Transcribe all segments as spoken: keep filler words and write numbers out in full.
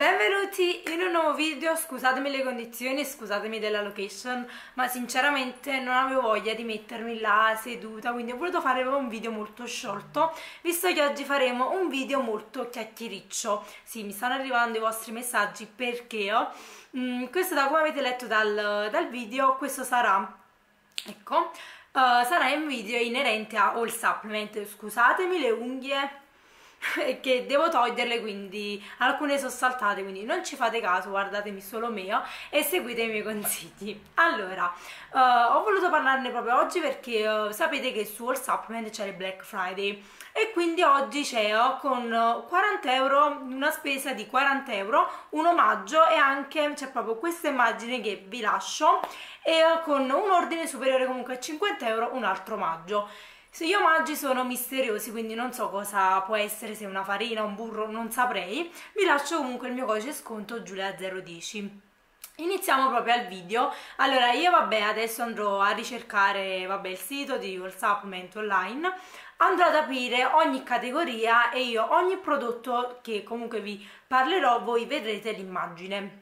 Benvenuti in un nuovo video. Scusatemi le condizioni, scusatemi della location, ma sinceramente non avevo voglia di mettermi là seduta, quindi ho voluto fare un video molto sciolto, visto che oggi faremo un video molto chiacchiericcio. Sì, mi stanno arrivando i vostri messaggi perché oh, mh, questo, da come avete letto dal, dal video, questo sarà, ecco, uh, sarà un video inerente a All Supplement. Scusatemi le unghie che devo toglierle, quindi alcune sono saltate, quindi non ci fate caso, guardatemi solo me e seguite i miei consigli. Allora, uh, ho voluto parlarne proprio oggi perché uh, sapete che su All Supplement c'è il Black Friday e quindi oggi c'è uh, con quaranta euro, una spesa di quaranta euro, un omaggio, e anche c'è proprio questa immagine che vi lascio, e uh, con un ordine superiore comunque a cinquanta euro un altro omaggio. Gli omaggi sono misteriosi, quindi non so cosa può essere, se una farina, un burro, non saprei. Vi lascio comunque il mio codice sconto Giulia zero dieci. Iniziamo proprio al video. Allora, io vabbè adesso andrò a ricercare vabbè il sito di All Supplement online, andrò ad aprire ogni categoria e io ogni prodotto che comunque vi parlerò voi vedrete l'immagine.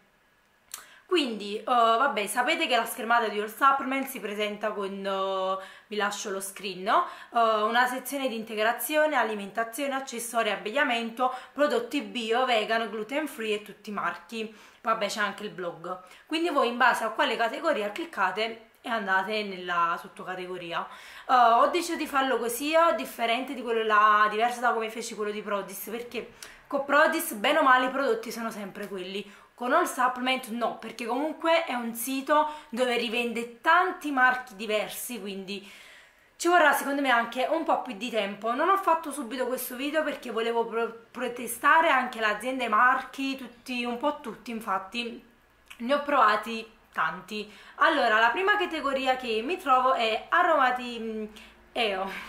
Quindi, uh, vabbè, sapete che la schermata di All Supplement si presenta con, uh, vi lascio lo screen, no? uh, una sezione di integrazione, alimentazione, accessori, abbigliamento, prodotti bio, vegan, gluten free e tutti i marchi. Vabbè, c'è anche il blog. Quindi voi in base a quale categoria cliccate e andate nella sottocategoria. Uh, ho deciso di farlo così, differente di quello là, diverso da come feci quello di Prodis, perché con Prodis bene o male i prodotti sono sempre quelli. Con All Supplement no, perché comunque è un sito dove rivende tanti marchi diversi, quindi ci vorrà secondo me anche un po' più di tempo. Non ho fatto subito questo video perché volevo pro protestare anche l'azienda e i marchi, tutti, un po' tutti, infatti ne ho provati tanti. Allora, la prima categoria che mi trovo è aromati E O.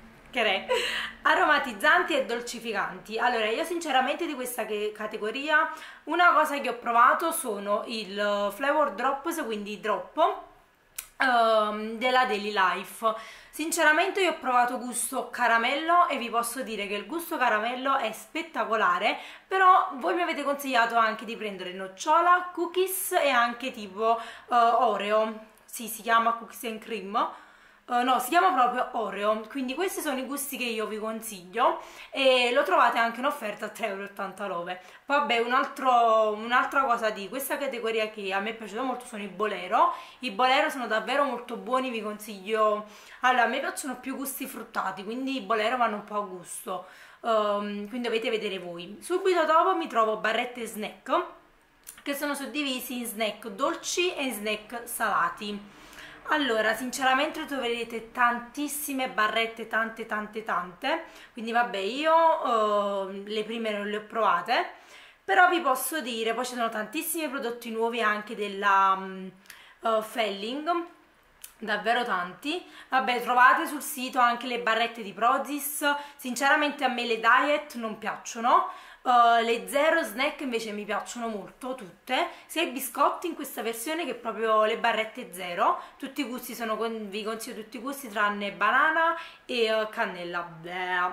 Aromatizzanti e dolcificanti. Allora, io sinceramente di questa categoria una cosa che ho provato sono il Flavor Drops, quindi i drop um, della Daily Life. Sinceramente io ho provato gusto caramello e vi posso dire che il gusto caramello è spettacolare, però voi mi avete consigliato anche di prendere nocciola, cookies e anche tipo uh, Oreo. Sì, si chiama cookies and cream. Uh, no, si chiama proprio Oreo, quindi questi sono i gusti che io vi consiglio e lo trovate anche in offerta a tre e ottantanove euro. Vabbè, un'altra un cosa di questa categoria che a me è piaciuto molto sono i Bolero. I Bolero sono davvero molto buoni, vi consiglio. Allora, a me piacciono più gusti fruttati, quindi i Bolero vanno un po' a gusto, um, quindi dovete vedere voi. Subito dopo mi trovo barrette snack, che sono suddivisi in snack dolci e in snack salati. Allora, sinceramente troverete tantissime barrette, tante tante tante, quindi vabbè, io uh, le prime non le ho provate, però vi posso dire, poi ci sono tantissimi prodotti nuovi anche della um, uh, Felling, davvero tanti. Vabbè, trovate sul sito anche le barrette di Prozis. Sinceramente a me le diet non piacciono, uh, le zero snack invece mi piacciono molto, tutte, sia i biscotti in questa versione che proprio le barrette zero. Tutti i gusti sono, vi consiglio tutti i gusti tranne banana e uh, cannella. Bleh.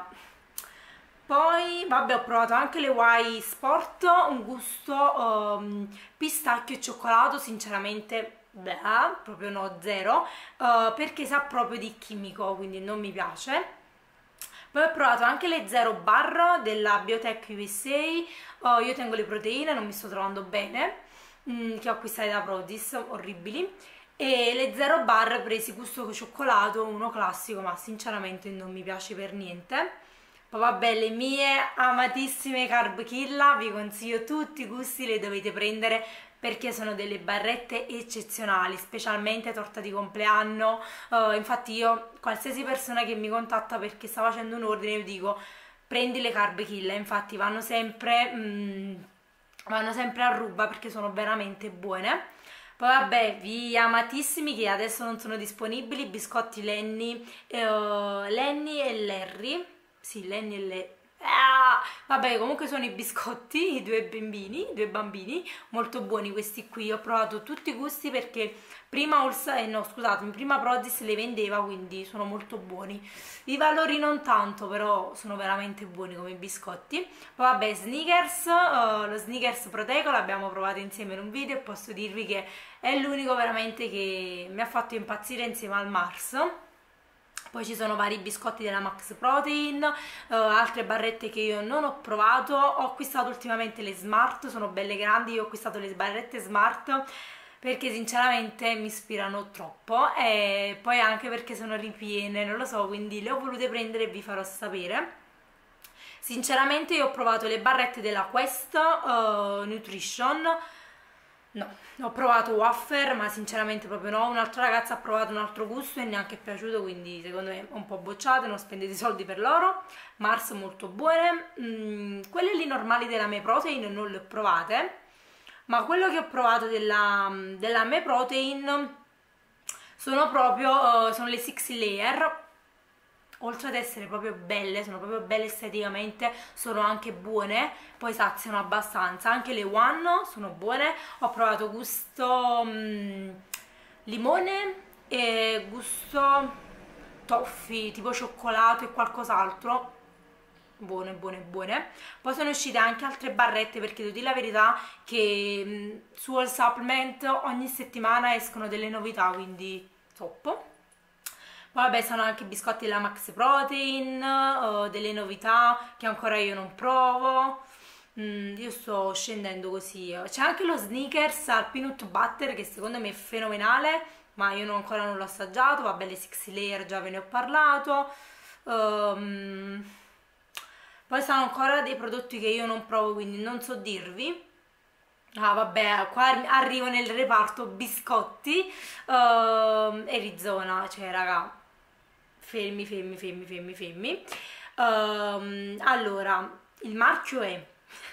Poi vabbè, ho provato anche le Y Sport, un gusto um, pistacchio e cioccolato, sinceramente beh, proprio no, zero, uh, perché sa proprio di chimico, quindi non mi piace. Poi ho provato anche le Zero Bar della Biotech U S A. uh, io tengo le proteine, non mi sto trovando bene, mm, che ho acquistate da Prodis, orribili, e le Zero Bar presi gusto cioccolato, uno classico, ma sinceramente non mi piace per niente. Poi vabbè, le mie amatissime Carb Killa, vi consiglio tutti i gusti, le dovete prendere perché sono delle barrette eccezionali, specialmente torta di compleanno. Uh, infatti io, qualsiasi persona che mi contatta perché sta facendo un ordine, io dico prendi le Carb Killa, infatti vanno sempre, mm, vanno sempre a ruba perché sono veramente buone. Poi vabbè, vi amatissimi che adesso non sono disponibili, biscotti Lenny, uh, Lenny e Larry, sì, Lenny e Le Ah, vabbè, comunque sono i biscotti, i due bambini, i due bambini, molto buoni questi qui. Ho provato tutti i gusti perché prima Orsa, eh, no, scusatemi, prima Prodis le vendeva, quindi sono molto buoni. I valori non tanto, però sono veramente buoni come biscotti. Poi vabbè, Snickers, eh, lo Snickers Proteico l'abbiamo provato insieme in un video e posso dirvi che è l'unico veramente che mi ha fatto impazzire insieme al Mars. Poi ci sono vari biscotti della Max Protein, eh, altre barrette che io non ho provato. Ho acquistato ultimamente le Smart, sono belle grandi, io ho acquistato le barrette Smart perché sinceramente mi ispirano troppo e poi anche perché sono ripiene, non lo so, quindi le ho volute prendere e vi farò sapere. Sinceramente io ho provato le barrette della Quest uh, Nutrition. No, ho provato wafer, ma sinceramente proprio no. Un'altra ragazza ha provato un altro gusto e neanche è piaciuto, quindi secondo me un po' bocciate, non spendete soldi per loro. Mars molto buone. Mm, quelle lì normali della Me Protein non le ho provate, ma quello che ho provato della, della Me Protein sono proprio uh, sono le six layer. Oltre ad essere proprio belle, sono proprio belle esteticamente, sono anche buone, poi saziano abbastanza. Anche le One sono buone. Ho provato gusto mm, limone e gusto toffee, tipo cioccolato e qualcos'altro. Buone, buone, buone. Poi sono uscite anche altre barrette perché devo dire la verità che mm, su All Supplement ogni settimana escono delle novità, quindi top. Poi vabbè, sono anche biscotti della Max Protein, uh, delle novità che ancora io non provo. Mm, io sto scendendo così. C'è anche lo Snickers al peanut butter che secondo me è fenomenale, ma io non, ancora non l'ho assaggiato. Vabbè, le six layer già ve ne ho parlato. Um, poi sono ancora dei prodotti che io non provo, quindi non so dirvi. Ah vabbè, qua arrivo nel reparto biscotti uh, Arizona, cioè raga, fermi, fermi, fermi, fermi, fermi. Um, allora, il marchio è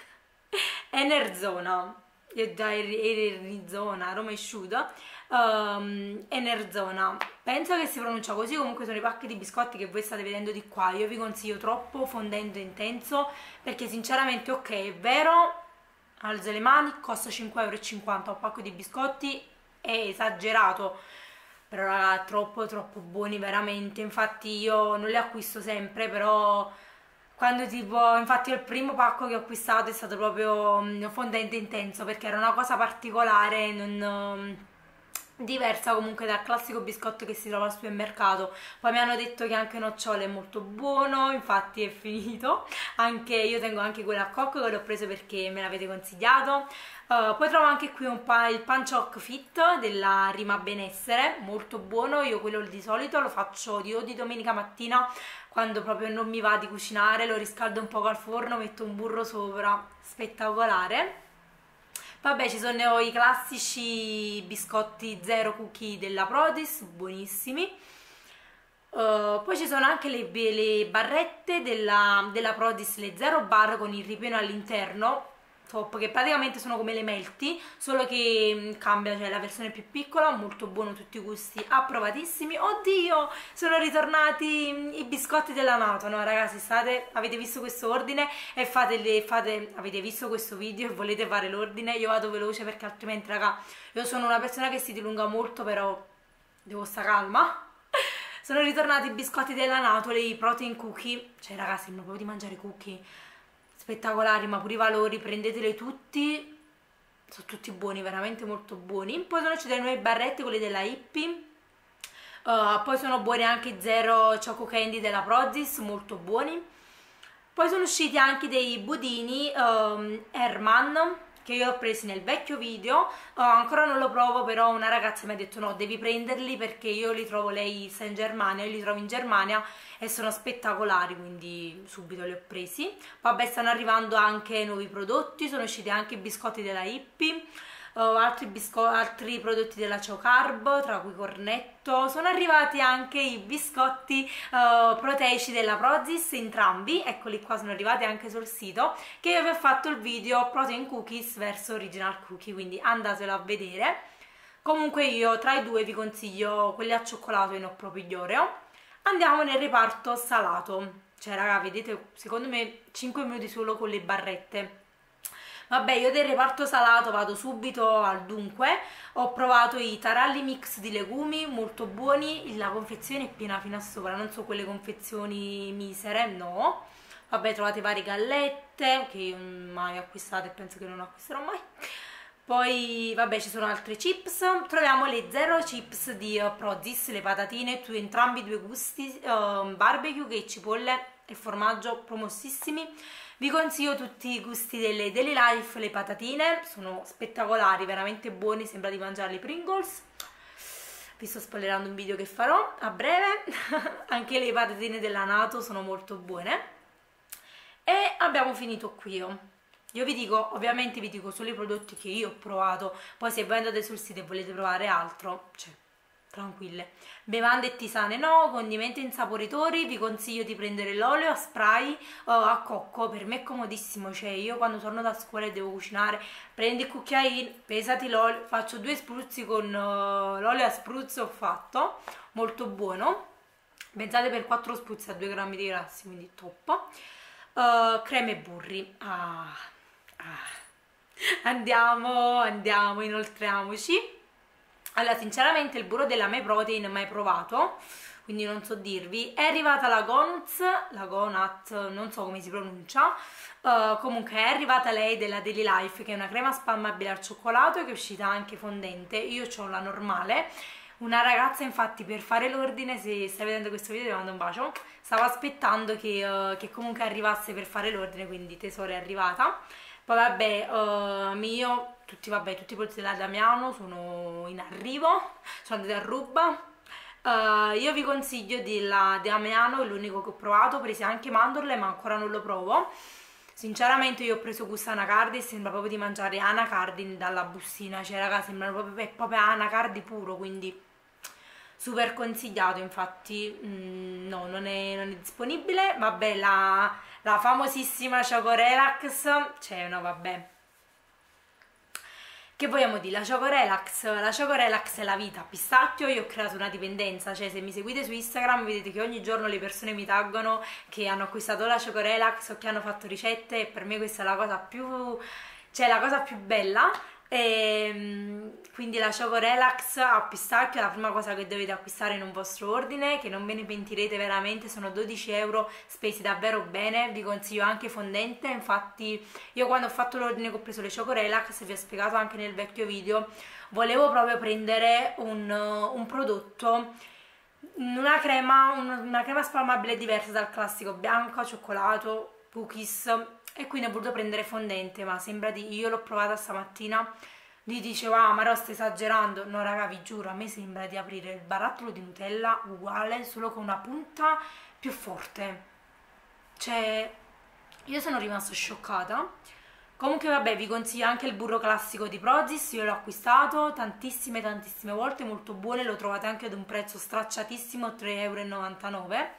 Enerzona, io già Enerzona, Roma Esciuta, um, Enerzona, penso che si pronuncia così, comunque sono i pacchi di biscotti che voi state vedendo di qua. Io vi consiglio troppo fondente intenso, perché sinceramente ok, è vero, alzo le mani, costa cinque e cinquanta euro un pacco di biscotti, è esagerato, però raga, troppo troppo buoni veramente. Infatti io non li acquisto sempre, però quando tipo, infatti il primo pacco che ho acquistato è stato proprio um, fondente intenso, perché era una cosa particolare, non, um, diversa comunque dal classico biscotto che si trova al supermercato. Poi mi hanno detto che anche nocciole è molto buono, infatti è finito. Anche io tengo anche quello a cocco che l'ho preso perché me l'avete consigliato. Uh, poi trovo anche qui un pa il Panchoc Fit della Rima Benessere, molto buono. Io quello di solito lo faccio di, o di domenica mattina, quando proprio non mi va di cucinare, lo riscaldo un po' al forno, metto un burro sopra, spettacolare. Vabbè, ci sono i classici biscotti zero cookie della Prodis, buonissimi. Uh, poi ci sono anche le, le barrette della, della Prodis, le zero bar con il ripieno all'interno, top, che praticamente sono come le melti, solo che mh, cambia, cioè la versione più piccola, molto buono, tutti i gusti approvatissimi. Oddio, sono ritornati mh, i biscotti della Nato, no ragazzi, state, avete visto questo ordine e fate, le, fate avete visto questo video e volete fare l'ordine, io vado veloce perché altrimenti raga, io sono una persona che si dilunga molto, però devo sta calma. Sono ritornati i biscotti della Nato, i protein cookie, cioè ragazzi, non proprio di mangiare cookie, spettacolari, ma pure i valori, prendeteli tutti, sono tutti buoni, veramente molto buoni. Poi sono uscite le nuove barrette, quelle della Hippie, uh, poi sono buoni anche i zero Choco Candy della Prozis, molto buoni. Poi sono usciti anche dei budini um, Herman, che io ho presi nel vecchio video, uh, ancora non lo provo, però una ragazza mi ha detto no, devi prenderli perché io li trovo, lei sta in Germania, io li trovo in Germania e sono spettacolari, quindi subito li ho presi. Vabbè, stanno arrivando anche nuovi prodotti, sono usciti anche i biscotti della Hippie, uh, altri, altri prodotti della Ciao Carb, tra cui cornetto. Sono arrivati anche i biscotti uh, proteici della Prozis, entrambi, eccoli qua, sono arrivati anche sul sito, che io vi ho fatto il video Protein Cookies verso Original Cookie, quindi andatelo a vedere. Comunque io tra i due vi consiglio quelli al cioccolato e non proprio gli Oreo. Andiamo nel reparto salato. cioè raga, vedete, secondo me cinque minuti solo con le barrette. Vabbè, io del reparto salato vado subito al dunque. Ho provato i taralli mix di legumi, molto buoni, la confezione è piena fino a sopra, non so quelle confezioni misere, no. Vabbè, trovate varie gallette che io mai acquistate e penso che non acquisterò mai. Poi, vabbè, ci sono altre chips. Troviamo le zero chips di uh, Prozis, le patatine, tu, entrambi due gusti, uh, barbecue che cipolle e formaggio, promossissimi. Vi consiglio tutti i gusti delle Daily Life, le patatine, sono spettacolari, veramente buoni, sembra di mangiare le Pringles. Vi sto spoilerando un video che farò a breve. Anche le patatine della Nato sono molto buone. E abbiamo finito qui. Io. io vi dico, ovviamente vi dico solo i prodotti che io ho provato, poi se voi andate sul sito e volete provare altro, cioè, tranquille. Bevande e tisane no, condimenti insaporitori, vi consiglio di prendere l'olio a spray uh, a cocco, per me è comodissimo, cioè io quando torno da scuola e devo cucinare, prendi il cucchiaino, pesati l'olio, faccio due spruzzi con uh, l'olio a spruzzo, ho fatto, molto buono, pensate per quattro spruzzi a due grammi di grassi, quindi top. Uh, creme e burri, ah, ah. andiamo, andiamo, inoltriamoci. Allora, sinceramente il burro della My Protein mai provato, quindi non so dirvi. È arrivata la Gonuz, la Gonat, non so come si pronuncia, uh, comunque è arrivata lei della Daily Life, che è una crema spalmabile al cioccolato che è uscita anche fondente. Io ho la normale. Una ragazza infatti per fare l'ordine, se stai vedendo questo video ti mando un bacio, stava aspettando che, uh, che comunque arrivasse per fare l'ordine, quindi tesoro è arrivata. Poi vabbè, uh, mio, tutti, vabbè, tutti i prodotti della Damiano sono in arrivo, sono andati a ruba. Uh, io vi consiglio della Damiano, è l'unico che ho provato, ho preso anche mandorle ma ancora non lo provo. Sinceramente io ho preso questa anacardi e sembra proprio di mangiare anacardi dalla bustina, cioè raga sembra proprio, è proprio anacardi puro, quindi super consigliato. Infatti mm, no, non è, non è disponibile. Vabbè, la, la famosissima Choco Relax, cioè no vabbè, che vogliamo dire, la Choco Relax, la Choco Relax è la vita a pistacchio. Io ho creato una dipendenza, cioè se mi seguite su Instagram vedete che ogni giorno le persone mi taggano che hanno acquistato la Choco Relax o che hanno fatto ricette, e per me questa è la cosa più, cioè la cosa più bella. E quindi la Choco Relax a pistacchio è la prima cosa che dovete acquistare in un vostro ordine, che non ve ne pentirete veramente, sono dodici euro spesi davvero bene. Vi consiglio anche fondente, infatti io quando ho fatto l'ordine che ho preso le Choco Relax, vi ho spiegato anche nel vecchio video, volevo proprio prendere un, un prodotto, una crema, una crema spalmabile diversa dal classico bianco, cioccolato, cookies, e quindi ho voluto prendere fondente, ma sembra di, io l'ho provata stamattina, gli dicevo ah ma stai esagerando, no raga vi giuro a me sembra di aprire il barattolo di Nutella uguale, solo con una punta più forte, cioè io sono rimasta scioccata. Comunque vabbè, vi consiglio anche il burro classico di Prozis, io l'ho acquistato tantissime tantissime volte, molto buone, lo trovate anche ad un prezzo stracciatissimo, tre e novantanove euro.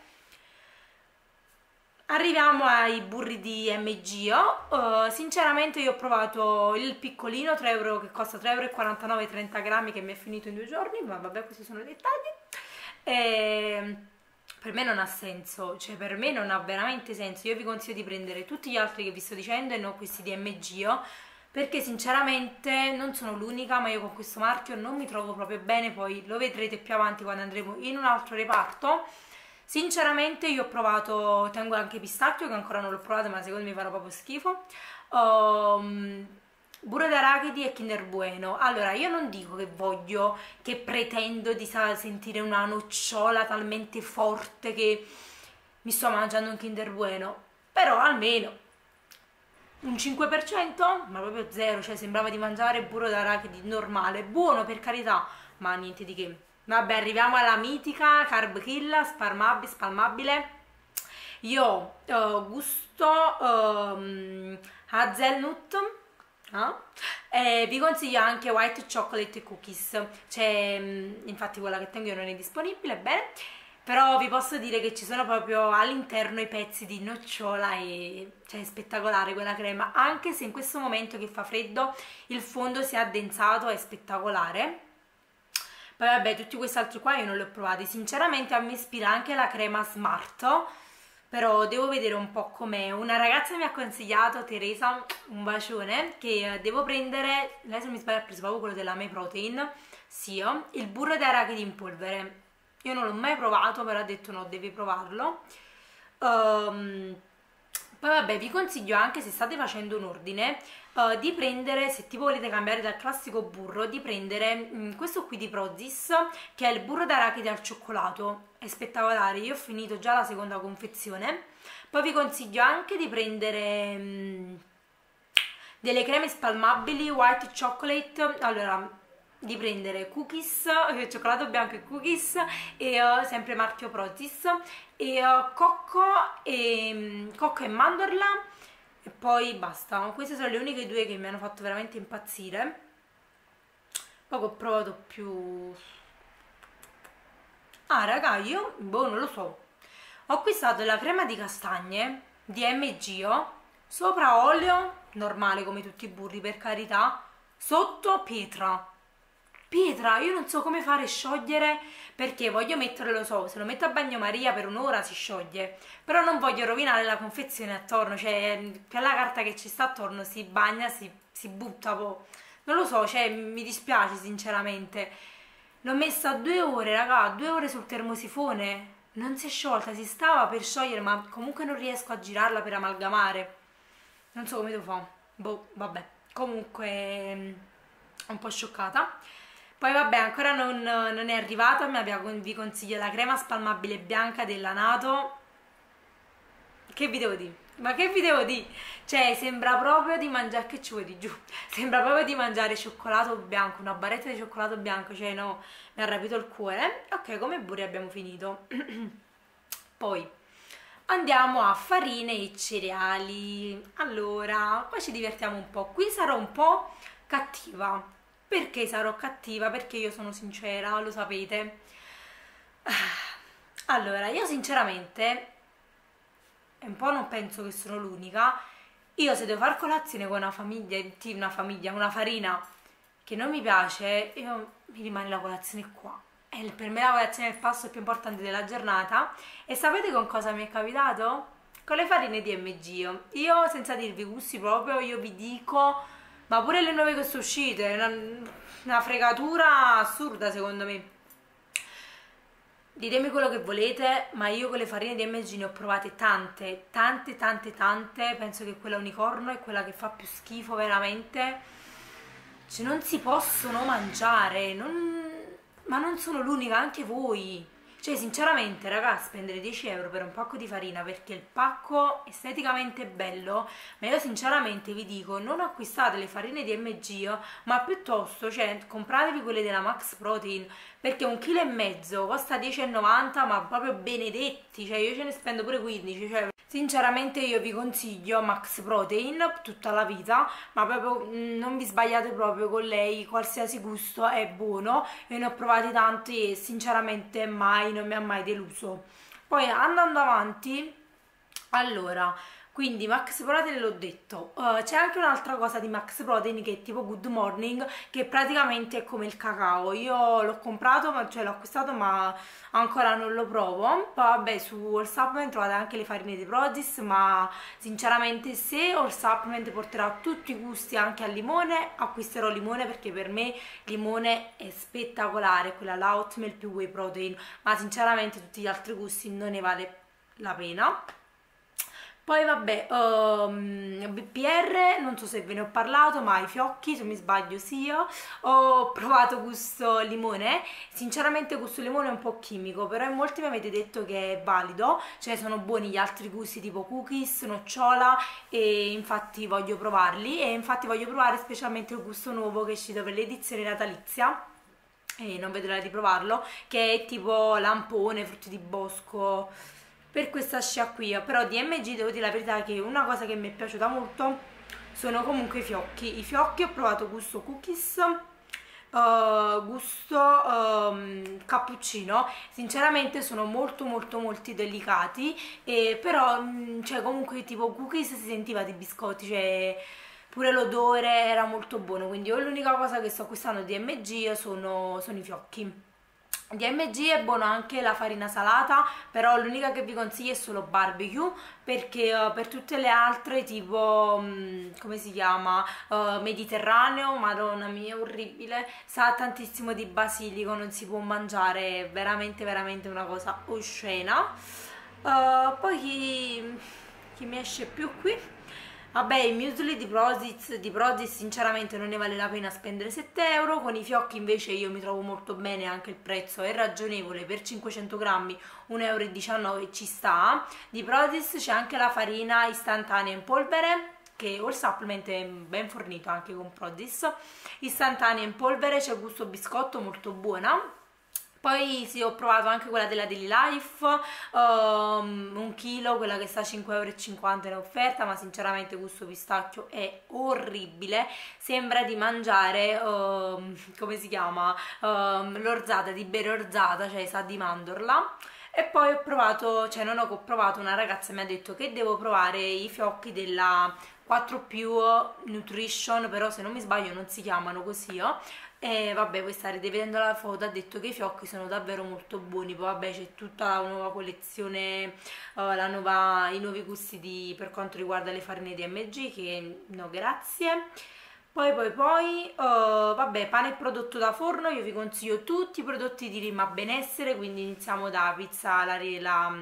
Arriviamo ai burri di M G O. Uh, sinceramente io ho provato il piccolino tre euro, che costa tre e quarantanove euro, trenta grammi, che mi è finito in due giorni, ma vabbè questi sono i dettagli. E per me non ha senso, cioè per me non ha veramente senso. Io vi consiglio di prendere tutti gli altri che vi sto dicendo e non questi di M G O, perché sinceramente non sono l'unica, ma io con questo marchio non mi trovo proprio bene, poi lo vedrete più avanti quando andremo in un altro reparto. Sinceramente io ho provato, tengo anche pistacchio che ancora non l'ho provato ma secondo me farà proprio schifo, um, burro d'arachidi e Kinder Bueno. Allora io non dico che voglio, che pretendo di sentire una nocciola talmente forte che mi sto mangiando un Kinder Bueno, però almeno un cinque per cento, ma proprio zero, cioè sembrava di mangiare burro d'arachidi normale, buono per carità, ma niente di che. Vabbè, arriviamo alla mitica Carb Kill spalmabile, spalmabile. Io uh, gusto um, hazelnut, eh? E vi consiglio anche white chocolate cookies, cioè, infatti quella che tengo io non è disponibile, bene, però vi posso dire che ci sono proprio all'interno i pezzi di nocciola e cioè è spettacolare quella crema, anche se in questo momento che fa freddo il fondo si è addensato, è spettacolare. Poi vabbè, tutti questi altri qua io non li ho provati, sinceramente a me ispira anche la crema Smart, però devo vedere un po' com'è. Una ragazza mi ha consigliato, Teresa, un bacione, che devo prendere, lei se non mi sbaglio ha preso proprio quello della May Protein, sì, il burro di arachidi in polvere. Io non l'ho mai provato, però ha detto no, devi provarlo. Um, Poi vabbè, vi consiglio anche se state facendo un ordine uh, di prendere, se tipo volete cambiare dal classico burro, di prendere mh, questo qui di Prozis, che è il burro d'arachidi al cioccolato. È spettacolare, io ho finito già la seconda confezione. Poi vi consiglio anche di prendere mh, delle creme spalmabili white chocolate. Allora, di prendere cookies, eh, cioccolato bianco e cookies, e uh, sempre marchio Prozis, e uh, cocco, e, mm, cocco e mandorla, e poi basta. Queste sono le uniche due che mi hanno fatto veramente impazzire. Poi ho provato più... Ah raga, io, boh, non lo so, ho acquistato la crema di castagne di M G O, sopra olio, normale come tutti i burri per carità, sotto pietra. Pietra, io non so come fare a sciogliere, perché voglio mettere, lo so, se lo metto a bagnomaria per un'ora si scioglie, però non voglio rovinare la confezione attorno, cioè quella carta che ci sta attorno si bagna, si, si butta, po'. Non lo so, cioè mi dispiace sinceramente. L'ho messa due ore, raga, due ore sul termosifone, non si è sciolta, si stava per sciogliere, ma comunque non riesco a girarla per amalgamare. Non so come devo fare, boh, vabbè, comunque mm, un po' scioccata. Poi vabbè, ancora non, non è arrivata, ma vi consiglio la crema spalmabile bianca della Nato. Che vi devo dire? Ma che vi devo dire? Cioè, sembra proprio di mangiare, che ci vuoi di giù? Sembra proprio di mangiare cioccolato bianco, una barretta di cioccolato bianco, cioè no, mi ha rapito il cuore. Ok, come burri abbiamo finito. Poi andiamo a farine e cereali. Allora, qua ci divertiamo un po'. Qui sarò un po' cattiva. Perché sarò cattiva? Perché io sono sincera, lo sapete. Allora, io sinceramente, e un po' non penso che sono l'unica, io se devo fare colazione con una famiglia, una famiglia, una farina che non mi piace, io mi rimane la colazione qua. E per me la colazione è il passo più importante della giornata. E sapete con cosa mi è capitato? Con le farine di M G O. Io, senza dirvi gusti proprio, io vi dico... Ma pure le nuove che sono uscite, una, una fregatura assurda secondo me. Ditemi quello che volete, ma io con le farine di M G ne ho provate tante, tante, tante, tante. Penso che quella unicorno è quella che fa più schifo veramente. Cioè non si possono mangiare, non... ma non sono l'unica, anche voi. Cioè sinceramente raga, spendere dieci euro per un pacco di farina perché il pacco esteticamente è bello, ma io sinceramente vi dico non acquistate le farine di M G O, ma piuttosto cioè, compratevi quelle della Max Protein, perché un chilo e mezzo costa dieci e novanta, ma proprio benedetti, cioè io ce ne spendo pure quindici, cioè sinceramente io vi consiglio Max Protein tutta la vita, ma proprio mh, non vi sbagliate proprio con lei, qualsiasi gusto è buono. Io ne ho provati tanti e sinceramente mai, non mi ha mai deluso. Poi andando avanti, allora, quindi Max Protein l'ho detto. Uh, c'è anche un'altra cosa di Max Protein che è tipo Good Morning, che praticamente è come il cacao. Io l'ho comprato, ma, cioè l'ho acquistato, ma ancora non lo provo. Poi vabbè, su All Supplement trovate anche le farine di Prozis, ma sinceramente se All Supplement porterà tutti i gusti anche al limone, acquisterò limone, perché per me limone è spettacolare, quella là Oatmeal più Whey Protein, ma sinceramente tutti gli altri gusti non ne vale la pena. Poi vabbè, um, B P R, non so se ve ne ho parlato, ma i fiocchi, se mi sbaglio sì, io ho provato gusto limone. Sinceramente gusto limone è un po' chimico, però in molti mi avete detto che è valido, cioè sono buoni gli altri gusti tipo cookies, nocciola, e infatti voglio provarli, e infatti voglio provare specialmente il gusto nuovo che è uscito per l'edizione natalizia, e non vedo l'ora di provarlo, che è tipo lampone, frutti di bosco, per questa scia qui. Però di M G devo dire la verità che una cosa che mi è piaciuta molto sono comunque i fiocchi. I fiocchi ho provato gusto cookies, uh, gusto um, cappuccino, sinceramente sono molto molto molto delicati, e però mh, cioè comunque tipo cookies si sentiva di biscotti, cioè pure l'odore era molto buono, quindi io l'unica cosa che sto acquistando di M G sono, sono i fiocchi. Di M G è buona anche la farina salata, però l'unica che vi consiglio è solo barbecue, perché uh, per tutte le altre tipo, um, come si chiama, uh, mediterraneo, madonna mia, è orribile, sa tantissimo di basilico, non si può mangiare, è veramente veramente una cosa oscena. Uh, poi chi, chi mi esce più qui? Vabbè, i muesli di Prozis, di Prozis sinceramente non ne vale la pena spendere sette euro, con i fiocchi invece io mi trovo molto bene, anche il prezzo è ragionevole, per cinquecento grammi uno e diciannove euro ci sta. Di Prozis c'è anche la farina istantanea in polvere, che o il supplement è ben fornito anche con Prozis, istantanea in polvere, c'è gusto biscotto, molto buona. Poi sì, ho provato anche quella della Daily Life, um, un chilo, quella che sta a cinque e cinquanta euro in offerta, ma sinceramente gusto pistacchio è orribile, sembra di mangiare, um, come si chiama, um, l'orzata, di bere orzata, cioè sa di mandorla. E poi ho provato, cioè non ho, ho provato, una ragazza mi ha detto che devo provare i fiocchi della quattro più Nutrition, però se non mi sbaglio non si chiamano così, oh. E vabbè, voi starete vedendo la foto, ha detto che i fiocchi sono davvero molto buoni. Poi vabbè, c'è tutta la nuova collezione, uh, la nuova, i nuovi gusti di, per quanto riguarda le farine di M G, che no grazie. Poi poi poi, uh, vabbè, pane e prodotto da forno, io vi consiglio tutti i prodotti di Rima Benessere, quindi iniziamo da pizza, la, la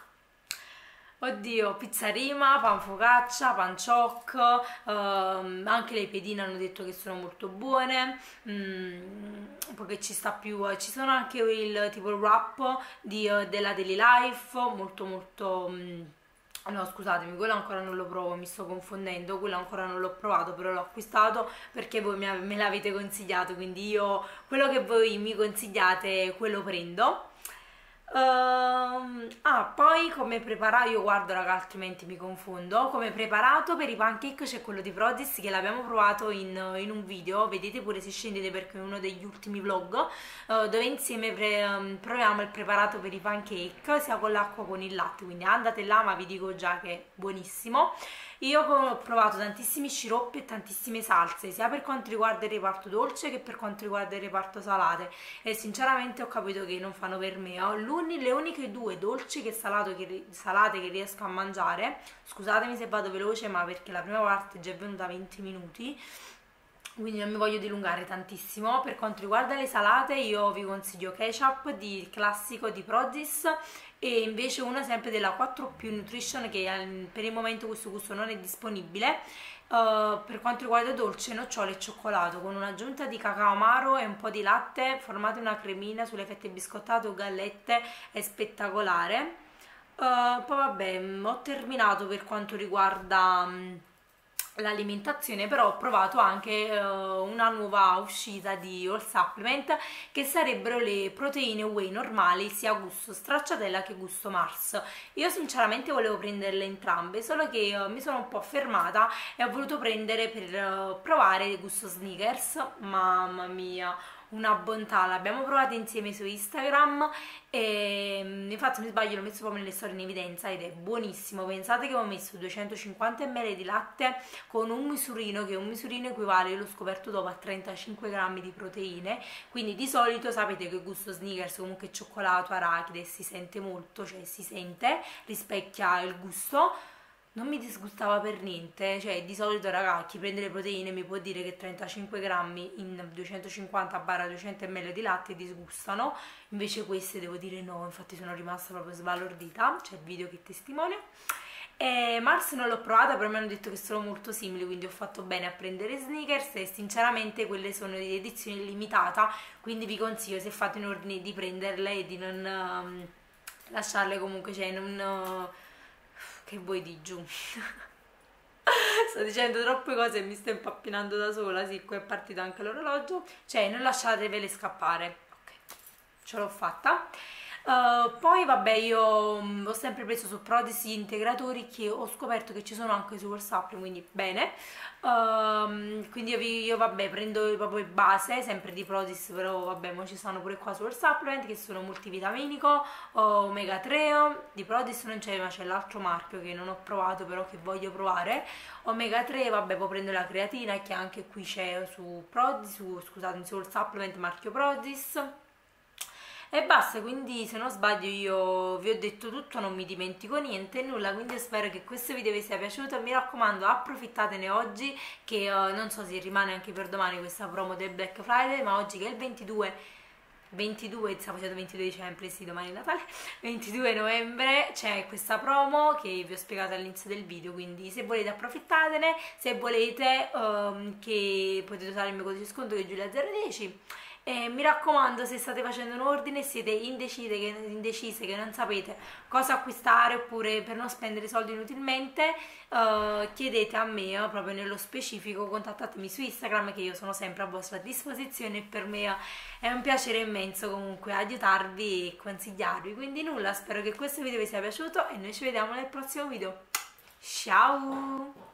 oddio, pizza Rima, pan focaccia, pan ciocco, ehm, anche le piedine hanno detto che sono molto buone, mm, poi che ci sta più, eh, ci sono anche il tipo il wrap di, eh, della Daily Life, molto molto... mm, no scusatemi, quello ancora non lo provo, mi sto confondendo, quello ancora non l'ho provato, però l'ho acquistato perché voi me, me l'avete consigliato, quindi io quello che voi mi consigliate, quello prendo. Ehm, ah, poi come preparato, io guardo raga altrimenti mi confondo, come preparato per i pancake c'è quello di Prozis che l'abbiamo provato in, in un video, vedete pure se scendete perché è uno degli ultimi vlog, eh, dove insieme pre, ehm, proviamo il preparato per i pancake sia con l'acqua che con il latte, quindi andate là, ma vi dico già che è buonissimo. Io ho provato tantissimi sciroppi e tantissime salse, sia per quanto riguarda il reparto dolce che per quanto riguarda il reparto salate, e sinceramente ho capito che non fanno per me. Ho l'uni- le uniche due, dolci che, salato che salate, che riesco a mangiare, scusatemi se vado veloce, ma perché la prima parte è già venuta venti minuti, quindi non mi voglio dilungare tantissimo. Per quanto riguarda le salate io vi consiglio ketchup di classico di Prozis, e invece una sempre della quattro più Nutrition che eh, per il momento questo gusto non è disponibile. Uh, per quanto riguarda il dolce, nocciole e cioccolato con un'aggiunta di cacao amaro e un po' di latte, formate una cremina sulle fette biscottate o gallette, è spettacolare. Uh, poi vabbè, ho terminato per quanto riguarda um, l'alimentazione, però ho provato anche uh, una nuova uscita di All Supplement, che sarebbero le proteine whey normali sia gusto stracciatella che gusto Mars. Io sinceramente volevo prenderle entrambe, solo che uh, mi sono un po' fermata e ho voluto prendere per uh, provare il gusto Snickers. Mamma mia, una bontà, l'abbiamo provata insieme su Instagram e infatti mi sbaglio l'ho messo proprio nelle storie in evidenza ed è buonissimo. Pensate che ho messo duecentocinquanta millilitri di latte con un misurino, che un misurino equivale, io l'ho scoperto dopo, a trentacinque grammi di proteine, quindi di solito sapete che il gusto Snickers comunque cioccolato, arachide, si sente molto, cioè si sente, rispecchia il gusto. Non mi disgustava per niente, cioè di solito raga, chi prende le proteine mi può dire che trentacinque grammi in duecentocinquanta duecento millilitri di latte disgustano, invece queste devo dire no, infatti sono rimasta proprio sbalordita, c'è il video che testimonia. E Mars non l'ho provata, però mi hanno detto che sono molto simili, quindi ho fatto bene a prendere Snickers, e sinceramente quelle sono di edizione limitata, quindi vi consiglio, se fate in ordine, di prenderle e di non um, lasciarle comunque, cioè non... Uh, che vuoi di giù? Sto dicendo troppe cose e mi sto impappinando da sola. Sì, qui è partito anche l'orologio. Cioè, non lasciatevele scappare. Ok, ce l'ho fatta. Uh, poi vabbè, io um, ho sempre preso su Prozis gli integratori, che ho scoperto che ci sono anche su WhatsApp, quindi bene. Uh, quindi io, io vabbè prendo proprio il base, sempre di Prozis, però vabbè mo ci stanno pure qua su WhatsApp, che sono multivitaminico, omega tre, di Prozis non c'è, ma c'è l'altro marchio che non ho provato però che voglio provare. Omega tre, vabbè poi prendo la creatina che anche qui c'è su Prozis, su, scusate, su WhatsApp, marchio Prozis. E basta, quindi se non sbaglio io vi ho detto tutto, non mi dimentico niente e nulla, quindi spero che questo video vi sia piaciuto. Mi raccomando, approfittatene oggi, che eh, non so se rimane anche per domani questa promo del Black Friday, ma oggi che è il ventidue ventidue, stiamo facendo ventidue dicembre, sì, domani è Natale, ventidue novembre c'è questa promo che vi ho spiegato all'inizio del video, quindi se volete approfittatene, se volete um, che potete usare il mio codice sconto che è Giulia zero dieci. E mi raccomando, se state facendo un ordine e siete indecise che, indecise che non sapete cosa acquistare oppure per non spendere soldi inutilmente, uh, chiedete a me, uh, proprio nello specifico, contattatemi su Instagram che io sono sempre a vostra disposizione e per me uh, è un piacere immenso comunque aiutarvi e consigliarvi. Quindi nulla, spero che questo video vi sia piaciuto e noi ci vediamo nel prossimo video. Ciao!